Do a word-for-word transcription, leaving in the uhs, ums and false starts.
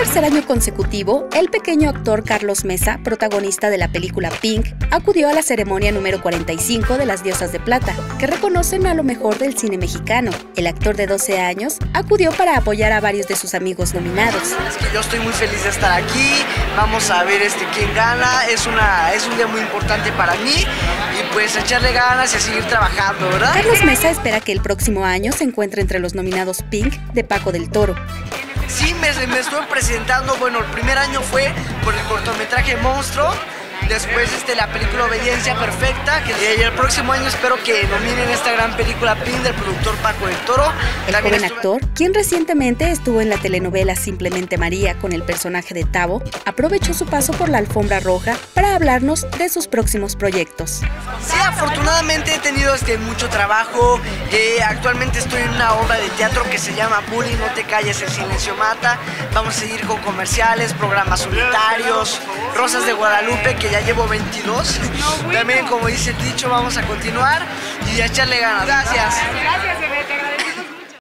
tercer año consecutivo, el pequeño actor Carlos Mesa, protagonista de la película Pink, acudió a la ceremonia número cuarenta y cinco de las Diosas de Plata, que reconocen a lo mejor del cine mexicano. El actor de doce años acudió para apoyar a varios de sus amigos nominados. Es que yo estoy muy feliz de estar aquí, vamos a ver este quién gana, es, una, es un día muy importante para mí y pues echarle ganas y a seguir trabajando, ¿verdad? Carlos Mesa espera que el próximo año se encuentre entre los nominados Pink de Paco del Toro. Sí, me, me estuve presentando, bueno, el primer año fue por el cortometraje Monstruo, después este, la película Obediencia Perfecta, que, y el próximo año espero que nominen esta gran película Pink del productor Paco del Toro. El También joven estuve... actor, quien recientemente estuvo en la telenovela Simplemente María con el personaje de Tavo, aprovechó su paso por la alfombra roja para hablarnos de sus próximos proyectos. Sí, afortunadamente he tenido este, mucho trabajo, eh, actualmente estoy en una obra de teatro que se llama Bully, no te calles, el silencio mata, vamos a seguir con comerciales, programas solitarios, Rosas de Guadalupe, que ya llevo veintidós, también como dice el dicho, vamos a continuar y a echarle ganas. Gracias. Gracias,